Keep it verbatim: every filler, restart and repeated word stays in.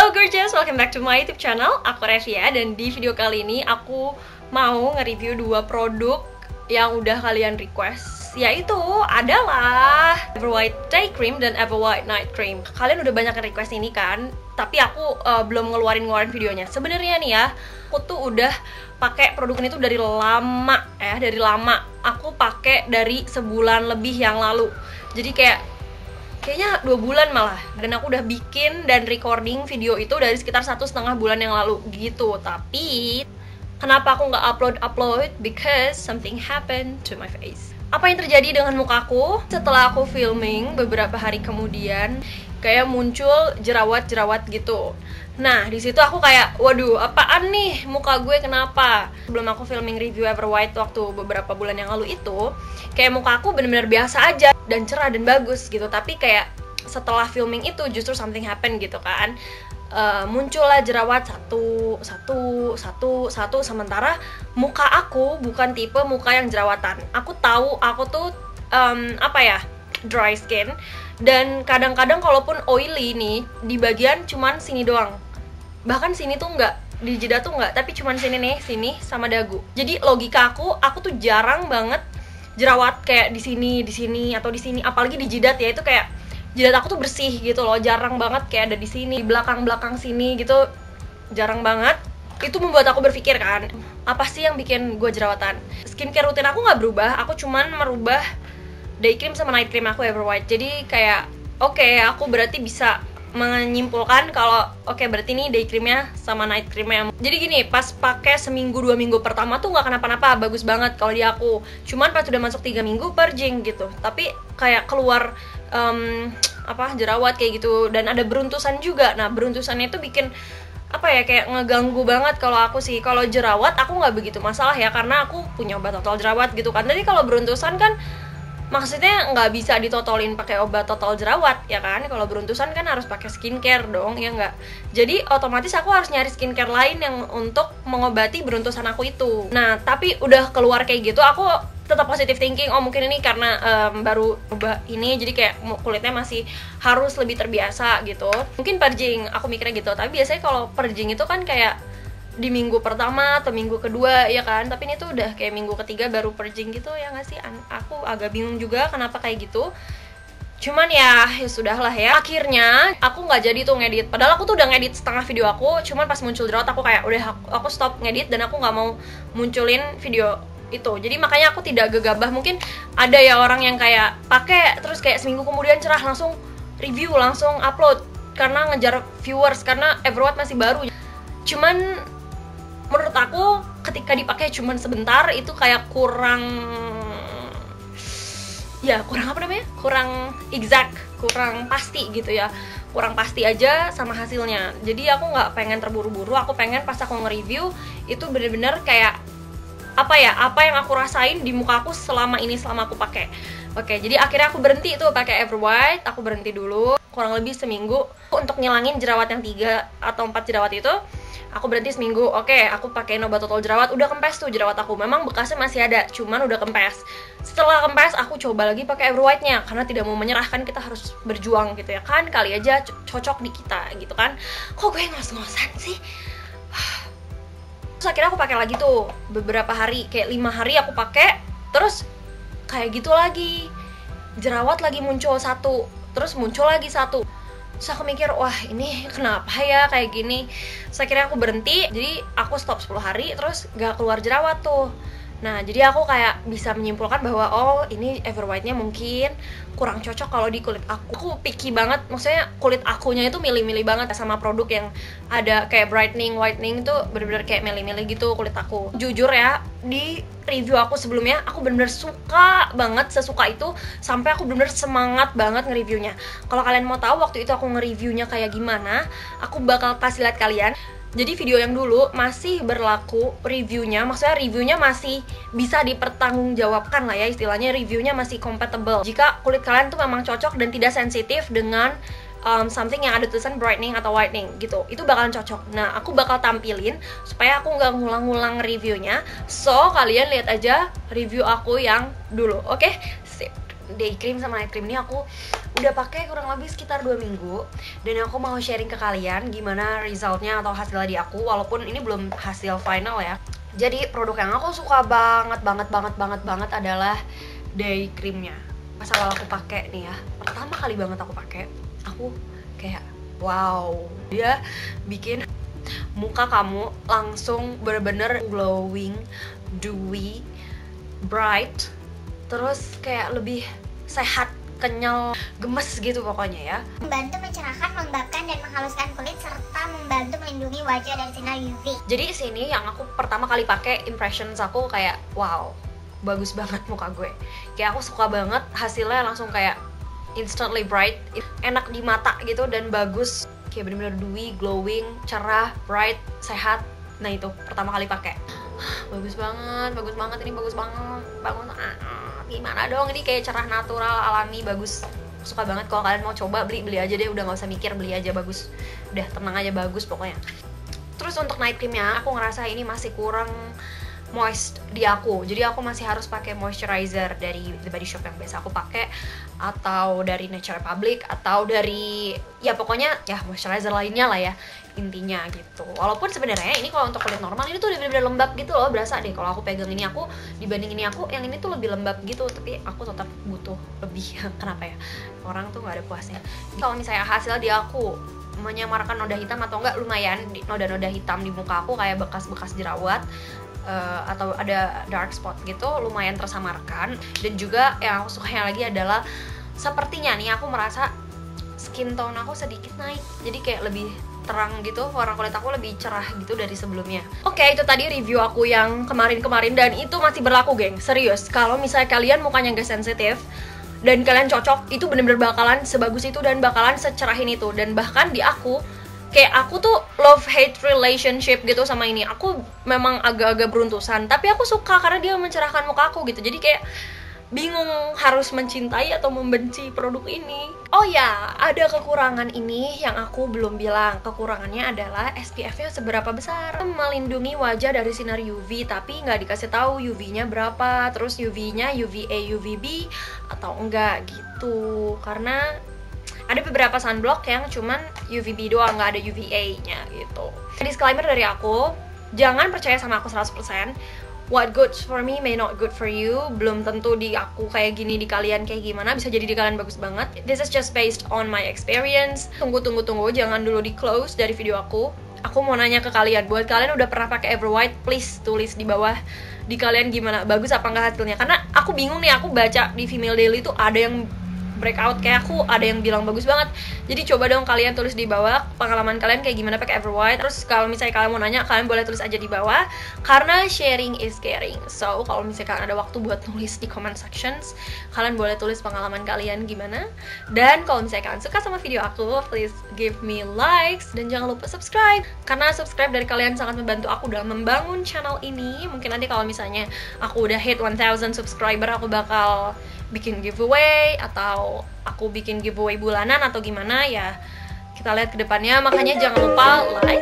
Hello gorgeous, welcome back to my YouTube channel. Aku Revia dan di video kali ini aku mau nge-review dua produk yang udah kalian request, yaitu adalah Everwhite Day Cream dan Everwhite Night Cream. Kalian udah banyak yang request ini kan, tapi aku uh, belum ngeluarin-ngeluarin videonya. Sebenarnya nih ya, aku tuh udah pakai produk ini tuh dari lama ya, dari lama. Aku pakai dari sebulan lebih yang lalu. Jadi kayak kayaknya dua bulan malah, dan aku udah bikin dan recording video itu dari sekitar satu setengah bulan yang lalu gitu. Tapi kenapa aku nggak upload upload? Because something happened to my face. Apa yang terjadi dengan mukaku setelah aku filming beberapa hari kemudian? Kayak muncul jerawat-jerawat gitu. Nah, di situ aku kayak, waduh, apaan nih muka gue kenapa? Sebelum aku filming review Everwhite waktu beberapa bulan yang lalu itu, kayak muka aku bener-bener biasa aja dan cerah dan bagus gitu. Tapi kayak setelah filming itu justru something happen gitu kan. Uh, muncullah jerawat satu, satu, satu, satu. Sementara muka aku bukan tipe muka yang jerawatan. Aku tahu aku tuh um, apa ya, dry skin. Dan kadang-kadang kalaupun oily nih, di bagian cuman sini doang. Bahkan sini tuh enggak, di jidat tuh enggak, tapi cuman sini nih, sini sama dagu. Jadi logika aku, aku tuh jarang banget jerawat kayak di sini, di sini atau di sini, apalagi di jidat ya, itu kayak jidat aku tuh bersih gitu loh, jarang banget kayak ada di sini, belakang-belakang sini gitu, jarang banget. Itu membuat aku berpikir kan, apa sih yang bikin gue jerawatan? Skincare rutin aku nggak berubah, aku cuman merubah day cream sama night cream aku Everwhite. Jadi kayak oke, okay, aku berarti bisa menyimpulkan kalau oke okay, berarti nih day creamnya sama night creamnya. Jadi gini, pas pakai seminggu dua minggu pertama tuh nggak kenapa-napa, bagus banget kalau di aku. Cuman pas udah masuk tiga minggu purging gitu, tapi kayak keluar um, apa jerawat kayak gitu, dan ada beruntusan juga. Nah beruntusannya itu bikin apa ya, kayak ngeganggu banget kalau aku sih. Kalau jerawat aku nggak begitu masalah ya, karena aku punya obat total jerawat gitu kan. Jadi kalau beruntusan kan maksudnya nggak bisa ditotolin pakai obat total jerawat ya kan. Kalau beruntusan kan harus pakai skincare dong ya nggak. Jadi otomatis aku harus nyari skincare lain yang untuk mengobati beruntusan aku itu. Nah tapi udah keluar kayak gitu, aku tetap positive thinking. Oh mungkin ini karena um, baru ubah ini, jadi kayak kulitnya masih harus lebih terbiasa gitu. Mungkin purging, aku mikirnya gitu. Tapi biasanya kalau purging itu kan kayak di minggu pertama atau minggu kedua ya kan, tapi ini tuh udah kayak minggu ketiga baru purging gitu ya nggak sih? Aku agak bingung juga kenapa kayak gitu. Cuman ya, ya sudahlah ya. Akhirnya aku nggak jadi tuh ngedit. Padahal aku tuh udah ngedit setengah video aku. Cuman pas muncul jerawat aku kayak udah aku, aku stop ngedit dan aku nggak mau munculin video itu. Jadi makanya aku tidak gegabah. Mungkin ada ya orang yang kayak pakai terus kayak seminggu kemudian cerah langsung review, langsung upload karena ngejar viewers, karena Everwhite masih baru. Cuman menurut aku ketika dipakai cuman sebentar itu kayak kurang, ya kurang apa namanya, kurang exact, kurang pasti gitu ya, kurang pasti aja sama hasilnya. Jadi aku nggak pengen terburu-buru, aku pengen pas aku nge-review itu bener-bener kayak apa ya, apa yang aku rasain di muka aku selama ini, selama aku pakai. Oke, jadi akhirnya aku berhenti tuh pakai Everwhite, aku berhenti dulu kurang lebih seminggu untuk ngilangin jerawat yang tiga atau empat jerawat itu. Aku berhenti seminggu. Oke, aku pakai obat total jerawat, udah kempes tuh jerawat aku. Memang bekasnya masih ada, cuman udah kempes. Setelah kempes, aku coba lagi pakai Everwhite-nya karena tidak mau menyerah, kan kita harus berjuang gitu ya kan. Kali aja cocok di kita gitu kan. Kok gue ngos-ngosan sih? Terus akhirnya aku pakai lagi tuh beberapa hari, kayak lima hari aku pakai, terus kayak gitu lagi. Jerawat lagi muncul satu, terus muncul lagi satu. Terus aku mikir, wah ini kenapa ya kayak gini. Terus akhirnya aku berhenti, jadi aku stop sepuluh hari, terus gak keluar jerawat tuh. Nah jadi aku kayak bisa menyimpulkan bahwa oh ini Everwhite-nya mungkin kurang cocok kalau di kulit aku. Aku picky banget, maksudnya kulit akunya itu milih-milih banget sama produk yang ada kayak brightening, whitening itu bener-bener kayak milih-milih gitu kulit aku. Jujur ya, di review aku sebelumnya aku bener-bener suka banget, sesuka itu sampai aku bener-bener semangat banget nge-reviewnya. Kalau kalian mau tahu waktu itu aku nge-reviewnya kayak gimana, aku bakal kasih lihat kalian. Jadi video yang dulu masih berlaku reviewnya, maksudnya reviewnya masih bisa dipertanggungjawabkan lah ya, istilahnya reviewnya masih compatible jika kulit kalian tuh memang cocok dan tidak sensitif dengan um, something yang ada tulisan brightening atau whitening gitu, itu bakalan cocok. Nah aku bakal tampilin supaya aku nggak ngulang-ngulang reviewnya, so kalian lihat aja review aku yang dulu. Oke, sip. Day cream sama night cream ini aku udah pakai kurang lebih sekitar dua minggu, dan aku mau sharing ke kalian gimana resultnya atau hasilnya di aku, walaupun ini belum hasil final ya. Jadi produk yang aku suka banget banget banget banget banget adalah day creamnya. Pas awal aku pakai nih ya, pertama kali banget aku pakai, aku kayak wow, dia bikin muka kamu langsung bener-bener glowing, dewy, bright, terus kayak lebih sehat, kenyal, gemes gitu pokoknya ya. Membantu mencerahkan, melembabkan, dan menghaluskan kulit serta membantu melindungi wajah dari sinar U V. Jadi sini yang aku pertama kali pakai, impressions aku kayak wow, bagus banget muka gue. Kayak aku suka banget, hasilnya langsung kayak instantly bright, enak di mata gitu dan bagus. Kayak bener-bener dewy, glowing, cerah, bright, sehat. Nah itu pertama kali pakai. Bagus banget, bagus banget, ini bagus banget, bagus banget. Gimana dong, ini kayak cerah, natural, alami, bagus. Suka banget. Kalau kalian mau coba beli, beli aja deh, udah gak usah mikir, beli aja, bagus. Udah tenang aja, bagus pokoknya. Terus untuk night creamnya, aku ngerasa ini masih kurang moist di aku, jadi aku masih harus pakai moisturizer dari The Body Shop yang biasa aku pakai, atau dari Nature Republic, atau dari ya pokoknya ya moisturizer lainnya lah ya intinya gitu. Walaupun sebenarnya ini kalau untuk kulit normal ini tuh udah bener-bener lembab gitu loh, berasa deh kalau aku pegang ini, aku dibanding ini aku yang ini tuh lebih lembab gitu, tapi aku tetap butuh lebih. Kenapa ya, orang tuh nggak ada puasnya. Kalau misalnya hasil di aku menyamarkan noda hitam atau enggak, lumayan noda-noda hitam di muka aku kayak bekas-bekas jerawat, Uh, atau ada dark spot gitu, lumayan tersamarkan. Dan juga yang aku suka lagi adalah sepertinya nih aku merasa skin tone aku sedikit naik, jadi kayak lebih terang gitu, warna kulit aku lebih cerah gitu dari sebelumnya. Oke, itu tadi review aku yang kemarin-kemarin dan itu masih berlaku geng, serius. Kalau misalnya kalian mukanya gak sensitif dan kalian cocok, itu bener-bener bakalan sebagus itu dan bakalan secerahin itu. Dan bahkan di aku, kayak aku tuh love-hate relationship gitu sama ini. Aku memang agak-agak beruntusan, tapi aku suka karena dia mencerahkan muka aku gitu. Jadi kayak bingung harus mencintai atau membenci produk ini. Oh ya, ada kekurangan ini yang aku belum bilang. Kekurangannya adalah S P F-nya seberapa besar. Melindungi wajah dari sinar U V, tapi nggak dikasih tahu U V-nya berapa, terus U V-nya U V A, U V B atau enggak gitu. Karena ada beberapa sunblock yang cuman U V B doang, nggak ada U V A-nya gitu. Disclaimer dari aku, jangan percaya sama aku seratus persen. What good for me may not good for you. Belum tentu di aku kayak gini, di kalian kayak gimana. Bisa jadi di kalian bagus banget. This is just based on my experience. Tunggu, tunggu, tunggu. Jangan dulu di close dari video aku. Aku mau nanya ke kalian, buat kalian udah pernah pakai Ever White, please tulis di bawah di kalian gimana, bagus apa enggak hasilnya. Karena aku bingung nih, aku baca di Female Daily tuh ada yang breakout kayak aku, ada yang bilang bagus banget. Jadi coba dong kalian tulis di bawah pengalaman kalian kayak gimana pakai Ever White. Terus kalau misalnya kalian mau nanya, kalian boleh tulis aja di bawah, karena sharing is caring. So kalau misalnya kalian ada waktu buat tulis di comment sections, kalian boleh tulis pengalaman kalian gimana. Dan kalau misalnya kalian suka sama video aku, please give me likes dan jangan lupa subscribe, karena subscribe dari kalian sangat membantu aku dalam membangun channel ini. Mungkin nanti kalau misalnya aku udah hit one thousand subscriber, aku bakal bikin giveaway, atau aku bikin giveaway bulanan atau gimana ya, kita lihat ke depannya. Makanya jangan lupa like,